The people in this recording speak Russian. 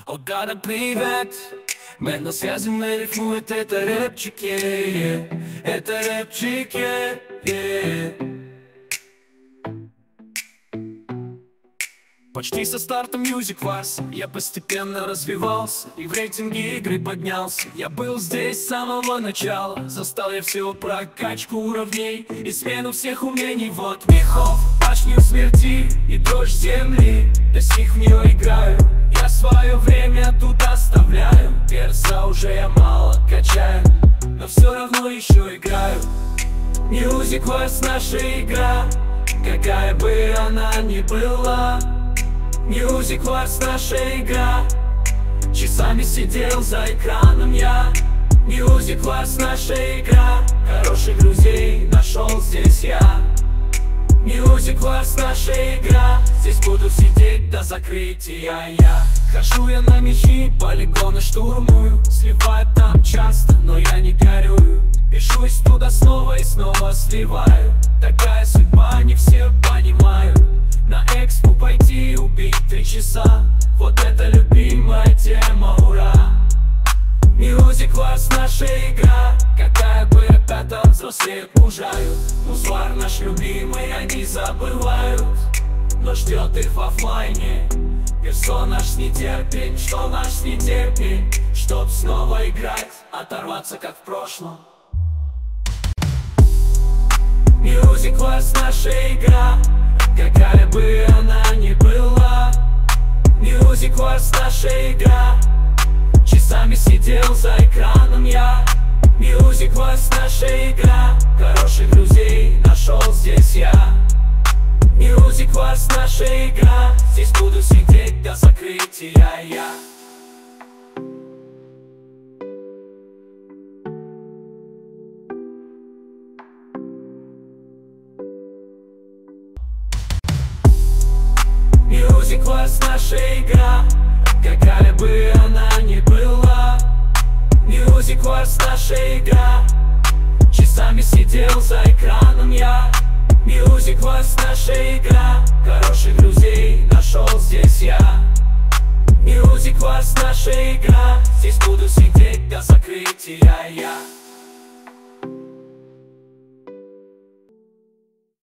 О, Дада, привет! Мы на связи, мы рифмует, это рэпчики, это рэпчики. Почти со старта Music Wars я постепенно развивался и в рейтинге игры поднялся. Я был здесь с самого начала, застал я всю прокачку уровней и смену всех умений. Вот мехов, башню смерти и дрожь земли, до сих в нее играю. Я свое время тут оставляю, перса уже я мало качаю, но все равно еще играю. Music Wars наша игра, какая бы она ни была. Music Wars наша игра, часами сидел за экраном я. Music Wars наша игра, хороших друзей нашел здесь я. Music Wars наша игра, здесь буду сидеть до закрытия я. Хожу я на мячи, полигоны штурмую, сливают там часто, но я не горюю. Пишусь туда снова и снова сливаю, такая судьба, не все понимают. На экспу пойти убить 3 часа, вот это любимая тема, ура! Music Wars наша игра, какая бы ребята взрослеют, мужают. Музвар наш любимый, они забывают, но ждет их в оффлайне. Персонаж с нетерпением, что наш с нетерпением, чтоб снова играть, оторваться как в прошлом. Music Wars наша игра, какая бы она ни была. Music Wars наша игра, часами сидел за экраном я. Music Wars наша игра, хороших друзей нашел здесь я. Music Wars наша игра, здесь буду сидеть до закрытия я. Music Wars наша игра, какая бы она ни была. Music Wars наша игра, часами сидел за экраном я. Music Wars наша игра, хороших друзей нашел здесь я. Music Wars наша игра, здесь буду сидеть до закрытия я.